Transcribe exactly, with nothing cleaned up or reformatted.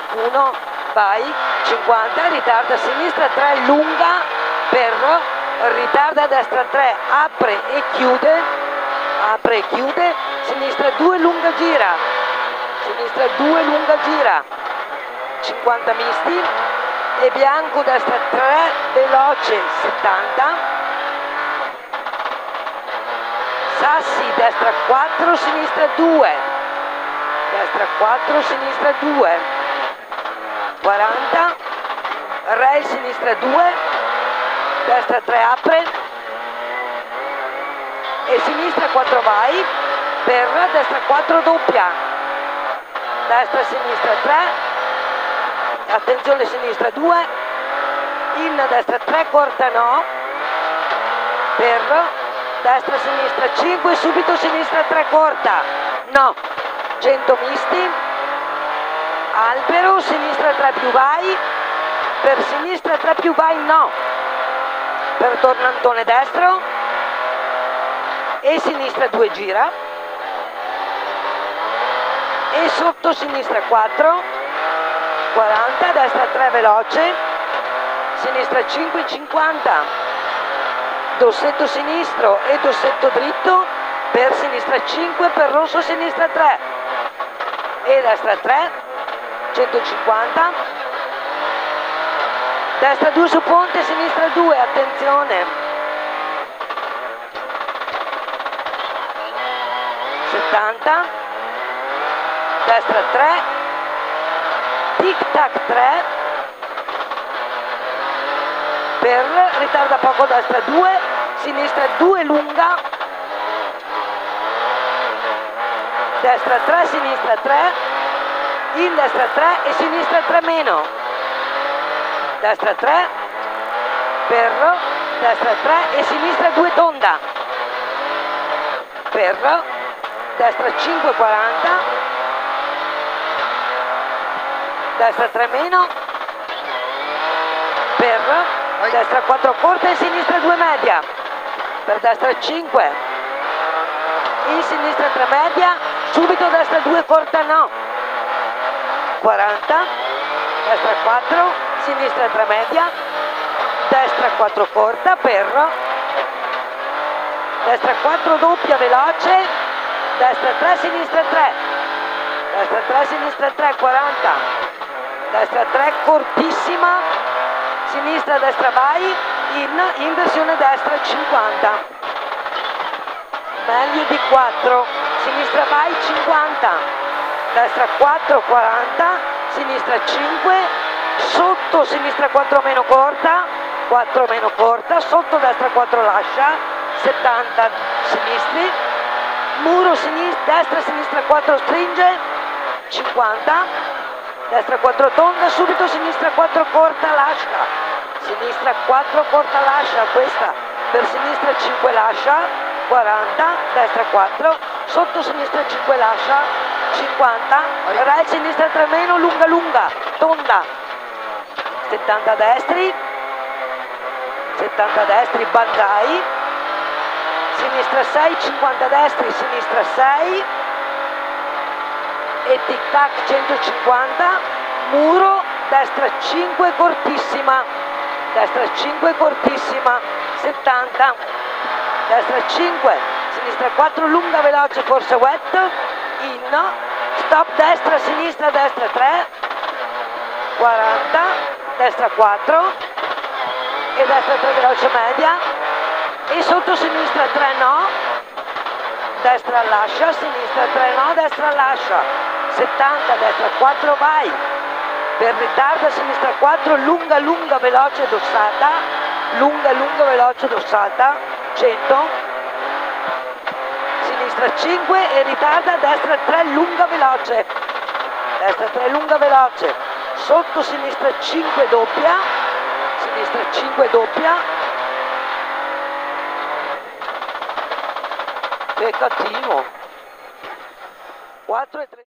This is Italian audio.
uno, vai, cinquanta, ritarda a sinistra tre, lunga, per, ritarda a destra tre, apre e chiude, apre e chiude, sinistra due, lunga gira, sinistra due, lunga gira, cinquanta misti, e bianco destra tre, veloce, settanta, sassi destra quattro, sinistra due, destra quattro, sinistra due, quaranta, rail sinistra due, destra tre apre, e sinistra quattro vai, per destra quattro doppia, destra sinistra tre, attenzione sinistra due, in destra tre corta no, per destra sinistra cinque, subito sinistra tre corta no, cento misti, albero, sinistra tre più vai, per sinistra tre più vai no, per tornantone destro, e sinistra due gira, e sotto sinistra quattro, quaranta, destra tre veloce, sinistra cinque, cinquanta, dossetto sinistro e dossetto dritto, per sinistra cinque, per rosso sinistra tre, e destra tre, centocinquanta, destra due su ponte, sinistra due, attenzione, settanta, destra tre, tic tac tre, per, ritarda poco destra due, sinistra due lunga, destra tre, sinistra tre, in destra tre e sinistra tre meno, destra tre, per, destra tre e sinistra due tonda, per, destra cinque, quaranta, destra tre meno, per, destra quattro corta e sinistra due media, per destra cinque, in sinistra tre media, subito destra due corta no, quaranta, destra quattro, sinistra tre media, destra quattro corta, per, destra quattro doppia veloce, destra tre, sinistra tre, destra tre, sinistra tre, quaranta, destra tre cortissima, sinistra, destra vai, in, inversione destra cinquanta, meglio di quattro, sinistra vai cinquanta, destra quattro, quaranta, sinistra cinque, sotto sinistra quattro meno corta, quattro meno corta, sotto destra quattro lascia, settanta sinistri, muro sinistra, destra sinistra quattro stringe, cinquanta, destra quattro tonda, subito sinistra quattro corta lascia, sinistra quattro corta lascia, questa per sinistra cinque lascia, quaranta, destra quattro, sotto sinistra cinque lascia, cinquanta, right sinistra tre meno, lunga lunga, tonda, settanta destri, settanta destri, banzai, sinistra sei, cinquanta destri, sinistra sei, e tic tac centocinquanta, muro, destra cinque cortissima, destra cinque cortissima, settanta, destra cinque, sinistra quattro lunga veloce, forse wet, in, stop destra, sinistra, destra tre, quaranta, destra quattro, e destra tre veloce media, e sotto sinistra tre no, destra lascia, sinistra tre no, destra lascia, settanta, destra quattro vai, per ritardo sinistra quattro, lunga lunga veloce dossata, lunga lunga veloce dossata, cento, sinistra cinque e ritarda, destra tre lunga veloce, destra tre lunga veloce, sotto sinistra cinque doppia, sinistra cinque doppia, che cattivo, quattro e tre.